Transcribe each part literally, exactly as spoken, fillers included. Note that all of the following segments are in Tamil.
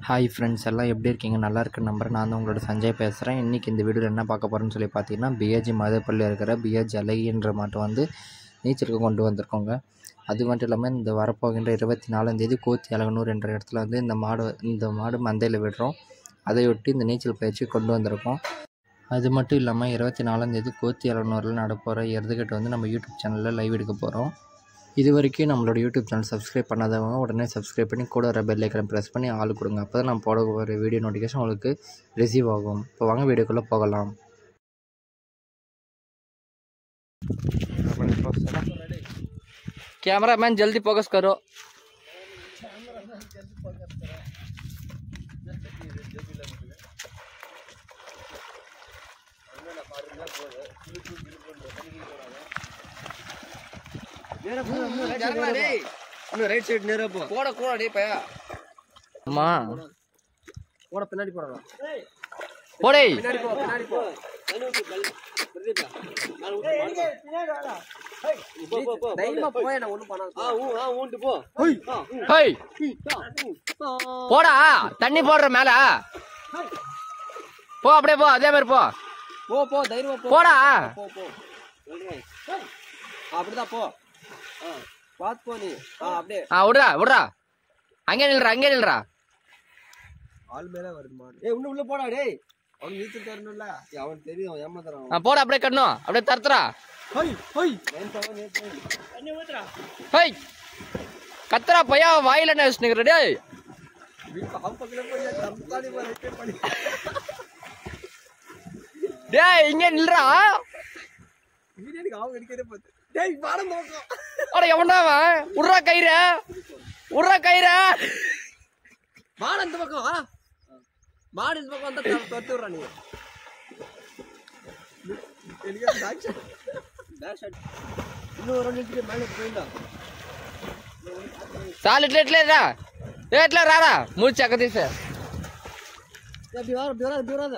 ஹாய் ஃப்ரெண்ட்ஸ், எல்லாம் எப்படி இருக்கீங்க? நல்லா இருக்க நம்பர். நான் தான் உங்களோட சஞ்சய் பேசுகிறேன். இன்றைக்கி இந்த வீடியோவில் என்ன பார்க்க போகிறேன்னு சொல்லி பார்த்தீங்கன்னா, பிஹெச்சி மதப்பள்ளியில் இருக்கிற பிஹெச்சி அழகின்ற மாட்டை வந்து நீச்சலுக்கு கொண்டு வந்திருக்கோங்க. அது மட்டும் இல்லாமல் இந்த வரப்போகின்ற இருபத்தி நாலாந்தேதி கோத்தி அழகனூர் என்ற இடத்துல வந்து இந்த மாடு இந்த மாடு மந்தையில் விடுறோம். அதையொட்டி இந்த நீச்சல் பயிற்சி கொண்டு வந்திருக்கோம். அது மட்டும் இல்லாமல் இருபத்தி நாலாந்தேதி கோத்தி அழகனூரில் நடப்போகிற எருதுகட்டு வந்து நம்ம யூடியூப் சேனலில் லைவ் எடுக்க போகிறோம். இது வரைக்கும் நம்மளோட யூடியூப் சேனல் சப்ஸ்கிரைப் பண்ணாதவங்க உடனே சப்ஸ்கிரைப் பண்ணி கூட வர பெல் ஐக்கனை ப்ரெஸ் பண்ணி ஆள் கொடுங்க. அப்போ தான் நம்ம போட ஒரு வீடியோ நோட்டிஃபிகேஷன் உங்களுக்கு ரிசீவ் ஆகும். இப்போ வாங்க வீடியோக்குள்ளே போகலாம். कैमरामैन जल्दी फोकस करो. ரைட் சைடு நேரா போ. போட கூட டேய் பையா. அம்மா போட பின்னாடி போறலாம். போடே. பின்னாடி போ, பின்னாடி போ. பிரதீப் நான் ஊட்டு மாடு. பின்னாடி வாடா. ஹே. போ போ போ. தைரியமா போய் நான் ஒண்ணும் பண்ணாத. ஆ ஊ ஆ ஊண்டு போ. ஹேய். ஹேய். போடா. தண்ணி போடுற மேல. போ அப்படியே போ. அதே மாதிரி போ. போ போ தைரியமா போ. போடா. போ போ. சொல்றேன். அப்படிதான் போ. ஆ பாத்து போ நீ. ஆ அப்படியே. ஆ விடுடா விடுடா. அங்கே நில்றா அங்கே நில்றா. ஆள் மேல வருது மாடு. ஏய் இன்னும் உள்ள போடா டேய். அவன் நீச்சல் தரணும்ல. அவன் தெரியும் ஏமாத்துறான். ஆ போடா அப்படியே கண்ணு. அப்படியே தரத்துறா. Hey hey. நேத்தவன் நேத்து. தண்ணி ஊத்துறா. ஹேய். கத்துறா பையா வாயில என்ன வச்சுக்கிற டேய். வீட்டு அவ பக்கத்துல போய் தம்பாடி வரைக்கும் பண்ணி. டேய் இங்க நில்றா. வீடியோக்கு ஆவு அடிக்கவே பாத்து. டேய் வாடா நோக்கம். அட எவன்டா அவன்? உர்றா கயிறு. உர்றா கயிறு. மாடு இந்த பக்கம் வா. மாடு இந்த பக்கம் வந்தா தொட்டு விடுறா நீ. எலியா பேக் ஷாட். Back shot. இன்னும் ஒரு நிமிஷத்துக்கு மேல போயிடா. சால் இட்ல இட்லடா. ஏ இட்ல ராடா. மூச்சு அக்கதீஸ். அப்படி வா அப்படி வா அப்படி வராத.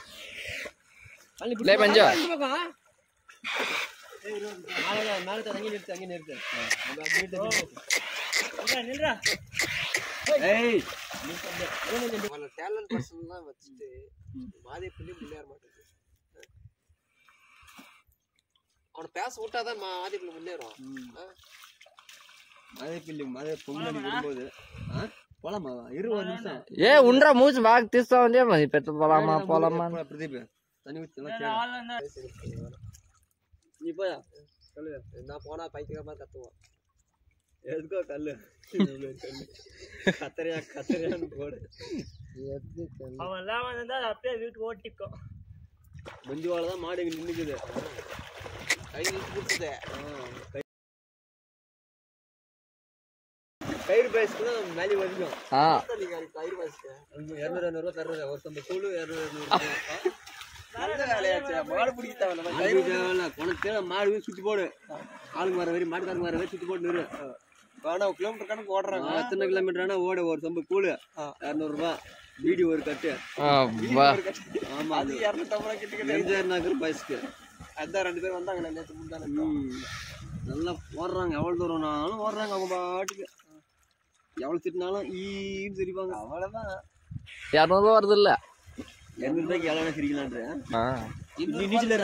லே பஞ்சோ. இந்த பக்கம். ஏய் மேல மேல தங்கி நிறுத்து அங்க நிறுத்து. நம்ம அப்படி நிறுத்து. நில்றா. ஏய் நிறுத்து. டேலண்ட் பர்சன்லாம் வச்சிட்டு மாதே புள்ளி முன்னேற மாட்டேங்குது. அவனை பேச விட்டாதான் மாதே புள்ளி முன்னேறும். மாதே புள்ளி மாதே பொங்கல் வரும்போது போலாமா இருபது நிமிஷம். ஏ உன்றா மூச்சு பாக் தீஸ்தா வந்து பெற்று போலாமா போலாமா. பிரதீப் தண்ணி ஊத்தி நீ போயா சொல்லு. நான் போனா பைத்தியமா கத்துவான். எதுக்கோ கல்லு கத்தரியா கத்தரியான்னு போடு. அவன் எல்லாம் வந்தா அப்படியே வீட்டு ஓட்டிக்கும். மஞ்சுவாலதான் மாடு இங்க நின்னுக்குது. கை நிறுத்தி கொடுத்துதே. கயிறு பேசுக்கு மேலே வரைக்கும். கயிறு பேசுக்கு இருநூறு இருநூறு ரூபா தர்றது. ஒரு சம்பளம் கூழு இருநூறு மாடு பிடிக்க தேவையில்ல. மாடு சுத்தி போடு. ஆளுங்க வர வரை மாட்டுக்காரங்க வர வரை சுத்தி போட்டு நிறு. வேணா கிலோமீட்டர் கணக்கு ஓடுறாங்க. எத்தனை கிலோமீட்டர் ஆனா ஓட ஒரு சம்பு கூழு இரநூறு ரூபாய். வீடியோ ஒரு கட்டு. ஆமா அது இருநூத்தி ஐம்பது ரூபாய் கிட்ட பைஸ்க்கு. அதான் ரெண்டு பேர் வந்தாங்க நேற்று முந்தானே. நல்லா ஓடுறாங்க. எவ்வளவு தூரம்னாலும் ஓடுறாங்க. அவங்க பாட்டுக்கு எவ்வளவு திட்டினாலும் ஈன்னு சிரிப்பாங்க. அவ்வளவுதான். இரநூறுவா வருது இல்ல. இருநூறு ரூபாய்க்கு எவ்வளவு சிரிக்கலான்ற நீச்சல்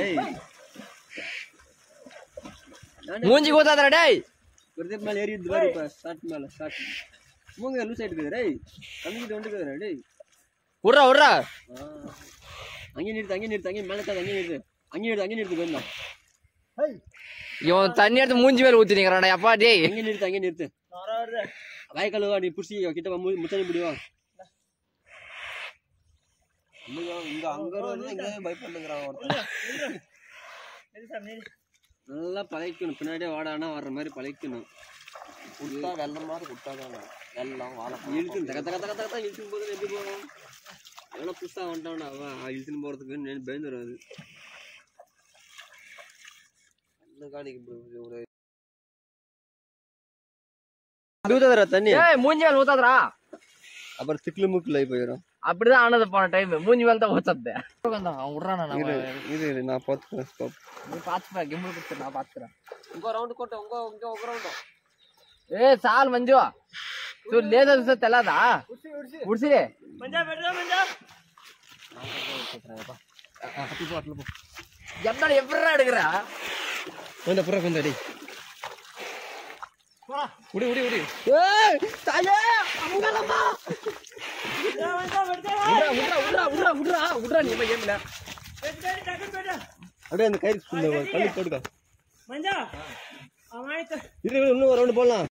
மூஞ்சி கூத்தாதடா டேய். பிரதீப் மேல ஏறி பாரு. இப்ப ஷாட் மேல ஷாட் மூங்க லூஸ் ஆயிட்டு இருக்குது. டேய் கம்பிட்டு வந்துக்குதுடா டேய். உர்றா உர்றா. அங்கே நிறுத்து அங்கே நிறுத்து அங்கே மேல காது அங்கே நிறுத்து அங்கே நிறுத்து அங்கே நிறுத்து போயிடலாம். இவன் தண்ணி எடுத்து மூஞ்சி மேல ஊத்தினீங்கறானே அப்பா டேய். அங்கே நிறுத்து அங்கே நிறுத்து. வாய்க்கால் வா. நீ புடிச்சி கிட்ட முச்சனி முடிவா. இங்க அங்க இங்க பயப்படுங்கிறான் ஒருத்தன். நல்லா பழக்கணும். பின்னாடியே வாடானா வர்ற மாதிரி பழக்கணும். குட்டா வெள்ளம் மாதிரி குட்டாதான் வெள்ளம் வாழை இழுத்து தக்க தக்க தக்க தக்க இழுத்துன்னு போது எப்படி போகும். எவ்வளோ புதுசாக வந்துட்டான் அவன் இழுத்துன்னு போகிறதுக்கு பயந்து வராது. தண்ணி மூஞ்சி மேல ஊத்தாதடா. அப்புறம் திக்குல மூக்குல போயிடும். அப்படிதான் ஆனது போன டைம். மூஞ்சி மேல தான் ஊத்தது. அவன் விடுறானா? இது நான் பார்த்துக்கிறேன். நீ பாத்துப்பா. கிம்பிள் கொடுத்து நான் பாத்துக்கிறேன். உங்க ரவுண்டு கோட்டை உங்க உங்க ரவுண்டா. ए साल मंजू சோ லேசா சுத்த தெலாதா உடிசி மஞ்சா பெட்டா மஞ்சா கட்டி போ அட்ல போ எம்டா எவ்வளறா எடுக்கறா கொஞ்ச புற கொஞ்ச டேய் போடா உடி உடி உடி ஏய் தாயே அங்கலமா மஞ்சா பெட்டா உட்ரா உட்ரா உட்ரா உட்ரா உட்ரா நீ போய் கேம்ல பெட்டா டக்கு பெட்டா அப்படியே அந்த கயிறு சுண்ட கல்லு போடுங்க மஞ்சா அமாயிட்ட இரு இன்னும் ஒரு ரவுண்ட் போடலாம்